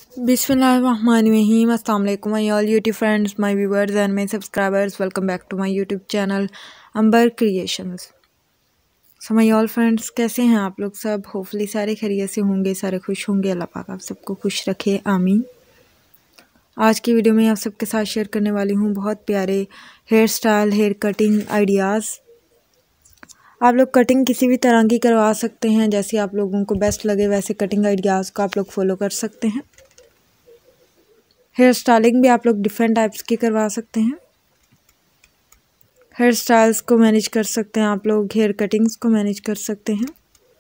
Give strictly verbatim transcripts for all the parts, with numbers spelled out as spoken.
बिस्मिल्लाहिर्रहमानिर्रहीम। अस्सलाम वालेकुम my all YouTube friends, my viewers and my subscribers. Welcome back to my YouTube channel Ambar creations. So my all friends, कैसे हैं आप लोग सब? होपफुली सारे खैरियत से होंगे, सारे खुश होंगे। अल्लाह पाक आप सबको खुश रखे, आमीन। आज की वीडियो में आप सबके साथ शेयर करने वाली हूँ बहुत प्यारे hair style, hair cutting ideas. आप लोग कटिंग किसी भी तरह की करवा सकते हैं, जैसे आप लोगों को बेस्ट लगे वैसे कटिंग आइडियाज़ को आप लोग फॉलो कर सकते हैं। हेयर स्टाइलिंग भी आप लोग डिफरेंट टाइप्स की करवा सकते हैं। हेयर स्टाइल्स को मैनेज कर सकते हैं आप लोग, हेयर कटिंग्स को मैनेज कर सकते हैं।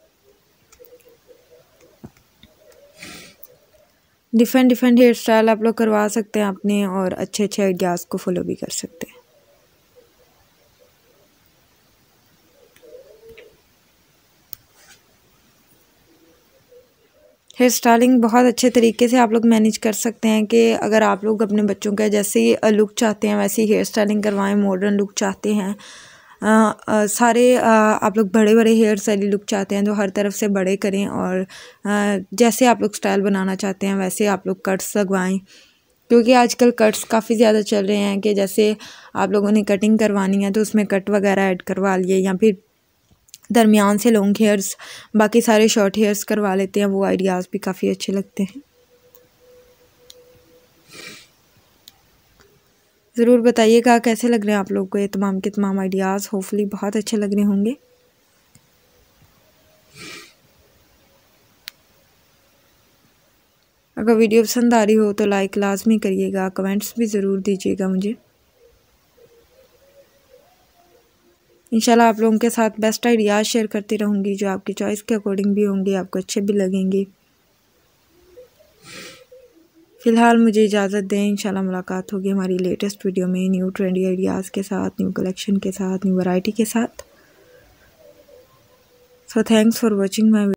डिफरेंट डिफरेंट हेयर स्टाइल आप लोग करवा सकते हैं अपने, और अच्छे अच्छे आइडियाज़ को फॉलो भी कर सकते हैं। हेयर स्टाइलिंग बहुत अच्छे तरीके से आप लोग मैनेज कर सकते हैं कि अगर आप लोग अपने बच्चों का जैसे लुक चाहते हैं वैसी हेयर स्टाइलिंग करवाएं, मॉडर्न लुक चाहते हैं, आ, आ, सारे आ, आप लोग बड़े बड़े हेयर स्टाइल लुक चाहते हैं तो हर तरफ से बड़े करें, और आ, जैसे आप लोग स्टाइल बनाना चाहते हैं वैसे आप लोग कट्स लगवाएं, क्योंकि आजकल कट्स काफ़ी ज़्यादा चल रहे हैं कि जैसे आप लोगों ने कटिंग करवानी है तो उसमें कट वगैरह ऐड करवा लिए, या फिर दरमियान से लॉन्ग हेयर्स बाकी सारे शॉर्ट हेयर्स करवा लेते हैं। वो आइडियाज़ भी काफ़ी अच्छे लगते हैं। ज़रूर बताइएगा कैसे लग रहे हैं आप लोगों को ये तमाम के तमाम आइडियाज़। होपफुली बहुत अच्छे लग रहे होंगे। अगर वीडियो पसंद आ रही हो तो लाइक लाजमी करिएगा, कमेंट्स भी ज़रूर दीजिएगा मुझे। इंशाल्लाह आप लोगों के साथ बेस्ट आइडियाज़ शेयर करती रहूँगी जो आपकी चॉइस के अकॉर्डिंग भी होंगे, आपको अच्छे भी लगेंगे। फ़िलहाल मुझे इजाज़त दें, इंशाल्लाह मुलाकात होगी हमारी लेटेस्ट वीडियो में न्यू ट्रेंडी आइडियाज़ के साथ, न्यू कलेक्शन के साथ, न्यू वैरायटी के साथ। So thanks for watching my